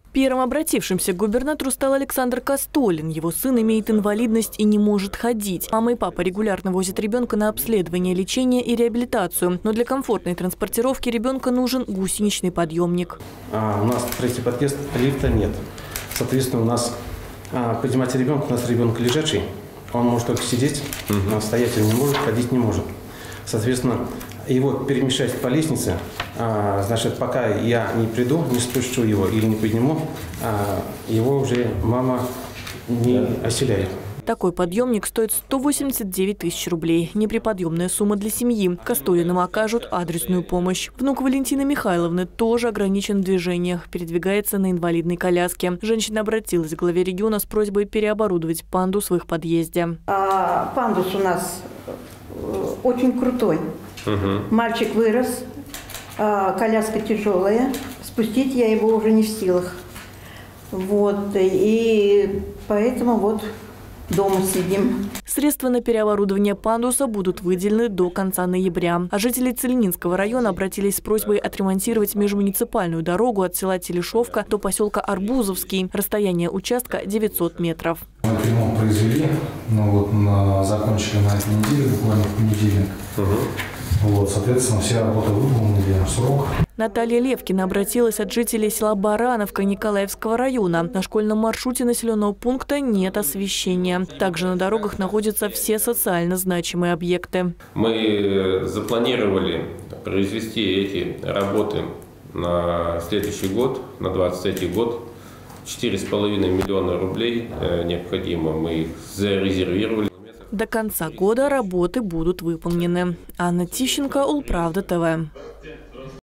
Первым обратившимся к губернатору стал Александр Костолин. Его сын имеет инвалидность и не может ходить. Мама и папа регулярно возят ребенка на обследование, лечение и реабилитацию. Но для комфортной транспортировки ребенка нужен гусеничный подъемник. У нас третий подъезд, лифта нет. Соответственно, у нас поднимать ребенка, у нас ребенок лежачий. Он может только сидеть, но стоять он не может, ходить не может. Соответственно, его перемещать по лестнице, значит, пока я не приду, не спущу его или не подниму, его уже мама не оселяет. Такой подъемник стоит 189 тысяч рублей. Неприподъемная сумма для семьи. Костолинам окажут адресную помощь. Внук Валентины Михайловны тоже ограничен в движениях. Передвигается на инвалидной коляске. Женщина обратилась к главе региона с просьбой переоборудовать пандус в их подъезде. Пандус у нас очень крутой. Мальчик вырос, коляска тяжелая. Спустить я его уже не в силах. Вот. И поэтому вот дома сидим. Средства на переоборудование пандуса будут выделены до конца ноября. А жители Целининского района обратились с просьбой отремонтировать межмуниципальную дорогу от села Телешовка до поселка Арбузовский. Расстояние участка 900 метров. Ремонт произвели, но закончили на этой неделе, буквально в понедельник. Вот, соответственно, вся работа выполнена в срок. Наталья Левкина обратилась от жителей села Барановка Николаевского района. На школьном маршруте населенного пункта нет освещения. Также на дорогах находятся все социально значимые объекты. Мы запланировали произвести эти работы на следующий год, на 2023 год. 4,5 миллиона рублей необходимо, мы их зарезервировали. До конца года работы будут выполнены. Анна Тищенко, Улправда ТВ.